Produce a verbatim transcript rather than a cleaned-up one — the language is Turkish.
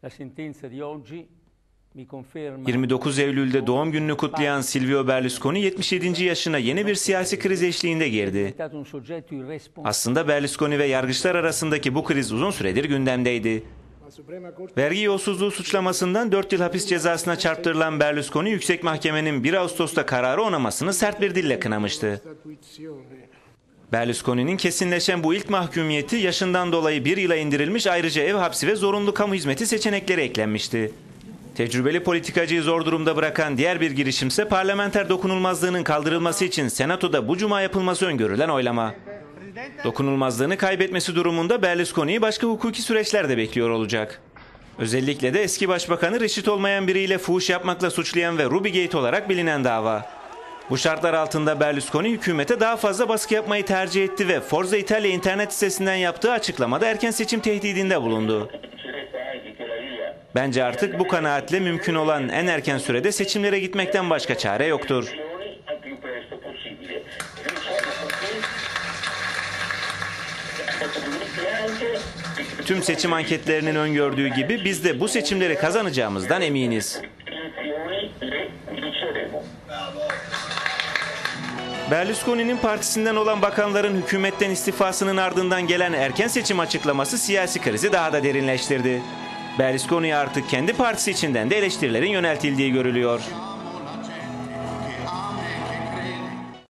yirmi dokuz Eylül'de doğum gününü kutlayan Silvio Berlusconi yetmiş yedinci yaşına yeni bir siyasi kriz eşliğinde girdi. Aslında Berlusconi ve yargıçlar arasındaki bu kriz uzun süredir gündemdeydi. Vergi yolsuzluğu suçlamasından dört yıl hapis cezasına çarptırılan Berlusconi, Yüksek Mahkemenin bir Ağustos'ta kararı onamasını sert bir dille kınamıştı. Berlusconi'nin kesinleşen bu ilk mahkumiyeti yaşından dolayı bir yıla indirilmiş, ayrıca ev hapsi ve zorunlu kamu hizmeti seçenekleri eklenmişti. Tecrübeli politikacıyı zor durumda bırakan diğer bir girişimse parlamenter dokunulmazlığının kaldırılması için Senato'da bu cuma yapılması öngörülen oylama. Dokunulmazlığını kaybetmesi durumunda Berlusconi'yi başka hukuki süreçler de bekliyor olacak. Özellikle de eski başbakanı reşit olmayan biriyle fuhuş yapmakla suçlayan ve Rubygate olarak bilinen dava. Bu şartlar altında Berlusconi hükümete daha fazla baskı yapmayı tercih etti ve Forza Italia internet sitesinden yaptığı açıklamada erken seçim tehdidinde bulundu. Bence artık bu kanaatle mümkün olan en erken sürede seçimlere gitmekten başka çare yoktur. Tüm seçim anketlerinin öngördüğü gibi biz de bu seçimleri kazanacağımızdan eminiz. Berlusconi'nin partisinden olan bakanların hükümetten istifasının ardından gelen erken seçim açıklaması siyasi krizi daha da derinleştirdi. Berlusconi artık kendi partisi içinden de eleştirilerin yöneltildiği görülüyor.